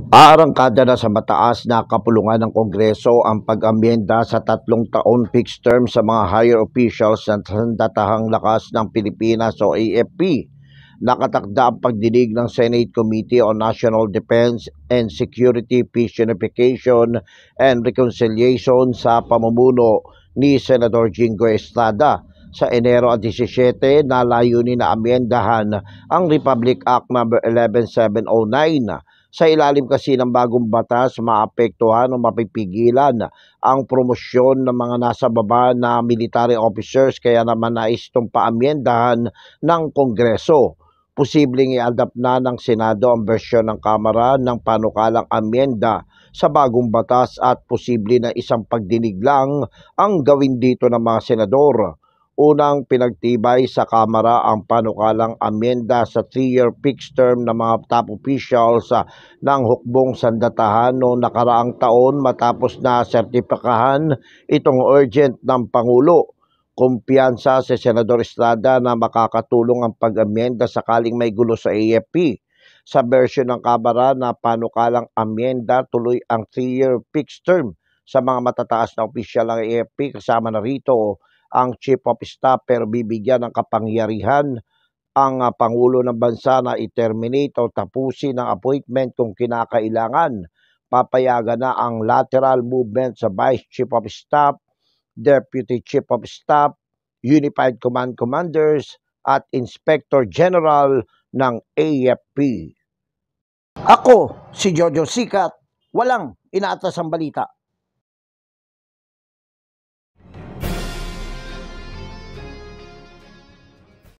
Aarangkada na sa mataas na kapulungan ng Kongreso ang pag-amyenda sa 3 taon fixed term sa mga higher officials ng Sandatahang Lakas ng Pilipinas o AFP. Nakatakda ang pagdinig ng Senate Committee on National Defense and Security, Peace Unification and Reconciliation sa pamumuno ni Senador Jingo Estrada sa Enero 17 na layunin na amyendahan ang Republic Act No. 11709. Sa ilalim kasi ng bagong batas, maapektuhan o mapipigilan ang promosyon ng mga nasa baba na military officers, kaya naman nais itong paamyendahan ng Kongreso. Posibleng i-adapt na ng Senado ang bersyon ng Kamara ng panukalang amyenda sa bagong batas at posible na isang pagdinig lang ang gawin dito ng mga senador. Unang pinagtibay sa Kamara ang panukalang amyenda sa 3-year fixed term ng mga top officials ng hukbong sandatahan noong nakaraang taon matapos na sertipikahan itong urgent ng Pangulo. Kumpiyansa si Senador Estrada na makakatulong ang pag-amyenda sakaling may gulo sa AFP. Sa bersyon ng Kamara na panukalang amyenda, tuloy ang 3-year fixed term sa mga matataas na opisyal ng AFP, kasama na rito ang Chief of Staff, pero bibigyan ng kapangyarihan ang Pangulo ng Bansa na i-terminate o tapusin ang appointment kung kinakailangan. Papayagan na ang lateral movement sa Vice Chief of Staff, Deputy Chief of Staff, Unified Command Commanders at Inspector General ng AFP. Ako, si Jojo Sikat, walang inaatas ang balita.